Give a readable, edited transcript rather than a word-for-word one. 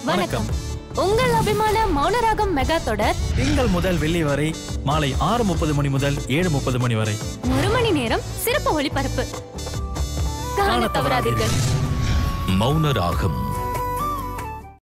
வணக்கம். உங்கள் அபிமான மௌனராகம் மெகா தொடர் திங்கள் முதல் வெள்ளி வரை மாலை 6:30 மணி முதல் 7:30 மணி வரை 1 மணி நேரம் சிறப்பு ஒளிபரப்பு. காண தவறாதீர்கள். மௌனராகம்.